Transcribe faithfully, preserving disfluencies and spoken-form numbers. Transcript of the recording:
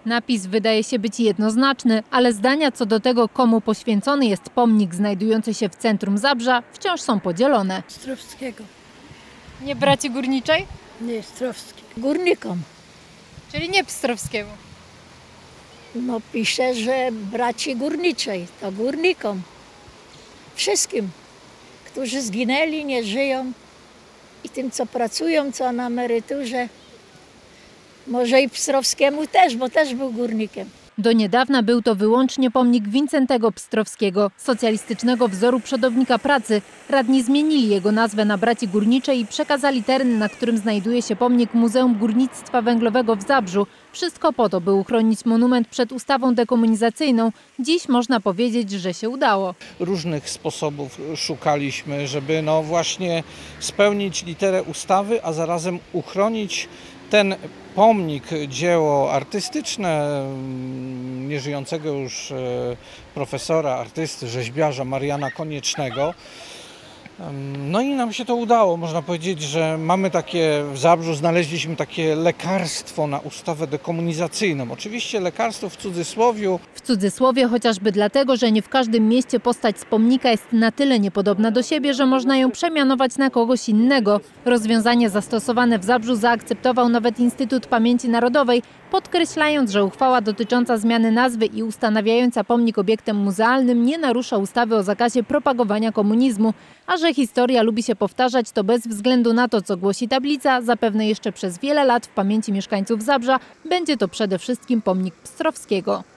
Napis wydaje się być jednoznaczny, ale zdania co do tego, komu poświęcony jest pomnik znajdujący się w centrum Zabrza, wciąż są podzielone. Pstrowskiego. Nie braci Górniczej? Nie, Pstrowski. Górnikom. Czyli nie Pstrowskiemu. No pisze, że braci Górniczej, to górnikom. Wszystkim, którzy zginęli, nie żyją i tym, co pracują, co na emeryturze. Może i Pstrowskiemu też, bo też był górnikiem. Do niedawna był to wyłącznie pomnik Wincentego Pstrowskiego, socjalistycznego wzoru przodownika pracy. Radni zmienili jego nazwę na Braci Górniczej i przekazali teren, na którym znajduje się pomnik Muzeum Górnictwa Węglowego w Zabrzu. Wszystko po to, by uchronić monument przed ustawą dekomunizacyjną. Dziś można powiedzieć, że się udało. Różnych sposobów szukaliśmy, żeby no właśnie spełnić literę ustawy, a zarazem uchronić ten pomnik, dzieło artystyczne nieżyjącego już profesora, artysty, rzeźbiarza Mariana Koniecznego. No i nam się to udało. Można powiedzieć, że mamy takie w Zabrzu, znaleźliśmy takie lekarstwo na ustawę dekomunizacyjną. Oczywiście lekarstwo w cudzysłowiu. W cudzysłowie chociażby dlatego, że nie w każdym mieście postać z pomnika jest na tyle niepodobna do siebie, że można ją przemianować na kogoś innego. Rozwiązanie zastosowane w Zabrzu zaakceptował nawet Instytut Pamięci Narodowej, podkreślając, że uchwała dotycząca zmiany nazwy i ustanawiająca pomnik obiektem muzealnym nie narusza ustawy o zakazie propagowania komunizmu, a że historia lubi się powtarzać, to bez względu na to, co głosi tablica, zapewne jeszcze przez wiele lat w pamięci mieszkańców Zabrza będzie to przede wszystkim pomnik Pstrowskiego.